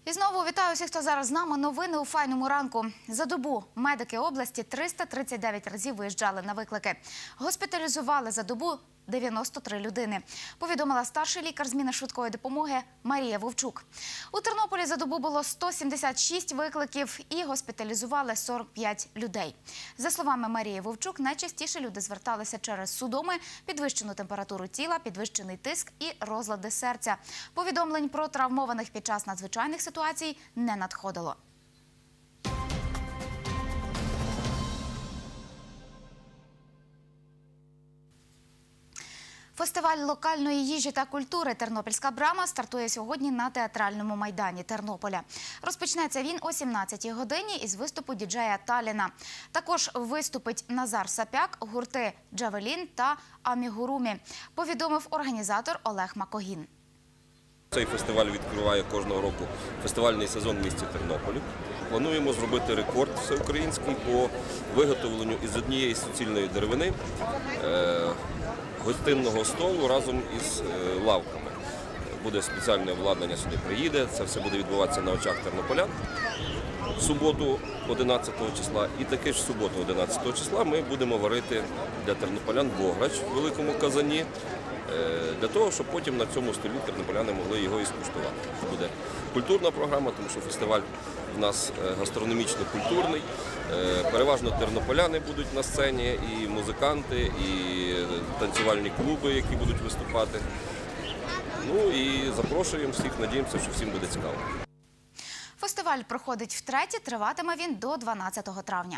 І знову вітаю всіх, хто зараз з нами. Новини у файному ранку. За добу медики області 339 разів виїжджали на виклики. Госпіталізували за добу 93 людини, повідомила старший лікар зміни швидкої допомоги Марія Вовчук. У Тернополі за добу було 176 викликів і госпіталізували 45 людей. За словами Марії Вовчук, найчастіше люди зверталися через судоми, підвищену температуру тіла, підвищений тиск і розлади серця. Повідомлень про травмованих під час надзвичайних ситуацій не надходило. Фестиваль локальної їжі та культури «Тернопільська брама» стартує сьогодні на Театральному майдані Тернополя. Розпочнеться він о 17-й годині із виступу діджея Таліна. Також виступить Назар Сапяк, гурти «Джавелін» та «Амігурумі», повідомив організатор Олег Макогін. Цей фестиваль відкриває кожного року фестивальний сезон в місті Тернополі. Плануємо зробити рекорд всеукраїнський по виготовленню із однієї суцільної деревини гостинного столу разом із лавками. Буде спеціальне обладнання, сюди приїде, це все буде відбуватися на очах тернополян. В суботу 11 числа і таки ж в суботу 11 числа ми будемо варити для тернополян бограч в великому казані, для того, щоб потім на цьому столі тернополяни могли його і скуштувати. Буде культурна програма, тому що фестиваль у нас гастрономічно-культурний. Переважно тернополяни будуть на сцені, і музиканти, і танцювальні клуби, які будуть виступати. Ну і запрошуємо всіх, надіємося, що всім буде цікаво. Фестиваль проходить втретє, триватиме він до 12 травня.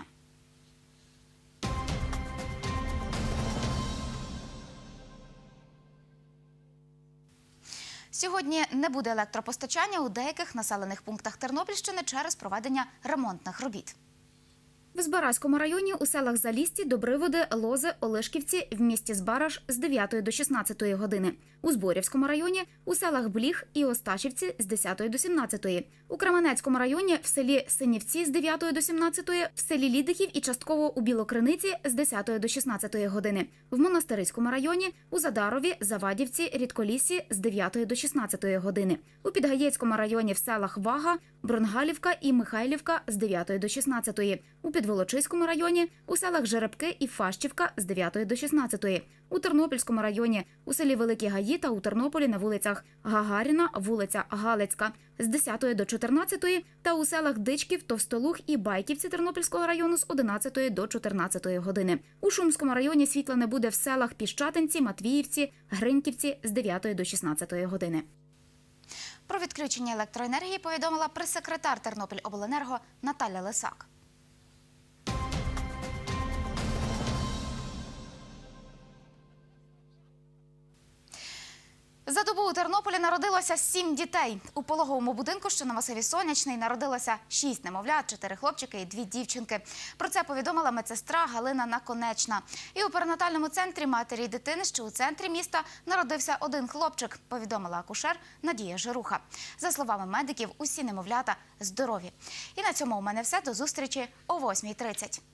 Сьогодні не буде електропостачання у деяких населених пунктах Тернопільщини через проведення ремонтних робіт. В Збаразькому районі у селах Залісті, Добриводи, Лози, Олешківці в місті Збараж з 9 до 16 години. У Зборівському районі у селах Бліх і Осташівці з 10 до 17. У Кременецькому районі в селі Синівці з 9 до 17, в селі Лідихів і частково у Білокриниці з 10 до 16 години. В Монастириському районі у Задарові, Завадівці, Рідколіссі з 9 до 16 години. У Підгаєцькому районі в селах Вага, Бронгалівка і Михайлівка з 9 до 16. У Підволочиському районі у селах Жеребки і Фащівка з 9 до 16. У Тернопільському районі у селі Великі Гаї та у Тернополі на вулицях Гагаріна, вулиця Галицька з 10 до 14 та у селах Дичків, Товстолуг і Байківці Тернопільського району з 11 до 14 години. У Шумському районі світла не буде в селах Піщатинці, Матвіївці, Гриньківці з 9 до 16 години. Про відключення електроенергії повідомила прес-секретар Тернопільобленерго Наталя Лисак. За добу у Тернополі народилося 7 дітей. У пологовому будинку, що на масиві Сонячний, народилося 6 немовлят, 4 хлопчики і 2 дівчинки. Про це повідомила медсестра Галина Наконечна. І у перинатальному центрі матері і дитини, що у центрі міста, народився 1 хлопчик, повідомила акушер Надія Жируха. За словами медиків, усі немовлята здорові. І на цьому у мене все. До зустрічі о 8:30.